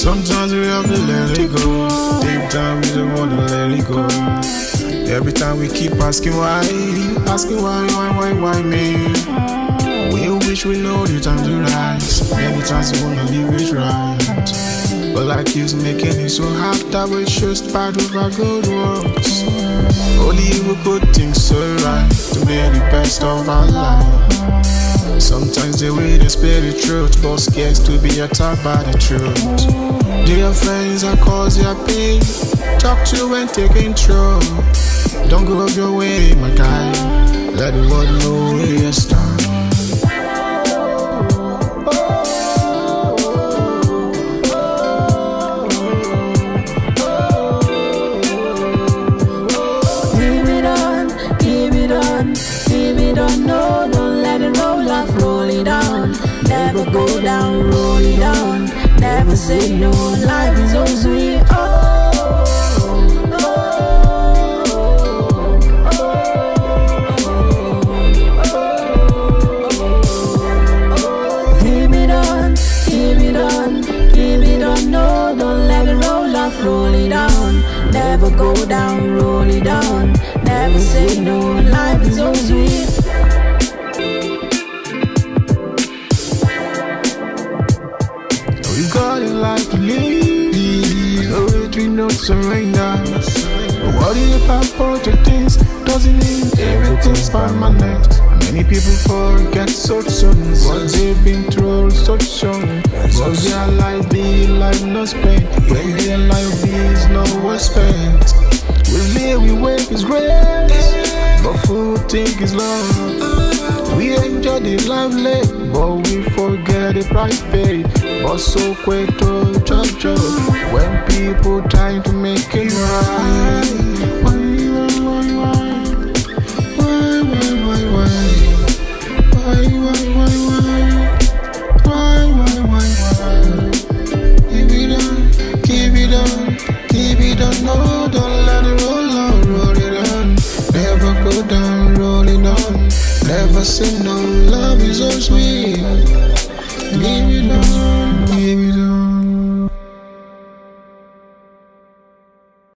Sometimes we have to let it go. Deep down we don't wanna let it go. Every time we keep asking why me? We wish we know the time to rise. Many times we wanna leave it right, but life keeps making it so hard that we should start with our good works. Only we could think so right to make the best of our life. Sometimes they way to speak the truth, but scared to be attacked by the truth. Dear friends, I cause their pain. Talk to when taking control. Don't go up your way, my guy. Let the world know where you stand. No, don't let it roll up, roll it down. Never go down, roll it down. Never say no, life is so sweet. Keep it on, keep it on, keep it on. No, don't let it roll up, roll it down. Never go down, roll it down. Never say no, life is so sweet. We got a life to live, so we don't surrender. But what if I project things doesn't mean everything's permanent? Many people forget so soon what they've been through so young. But their life be life no spent, when their life is no was spent. We live, we wake is great, but food think is love. We enjoy the life late, but we forget the price paid. But so quick to judge when people trying to make it right. Why? Keep it on, no, don't let it roll on, roll it on. Never go down, roll it on. Never say no, love is so sweet. Give it on, give it on.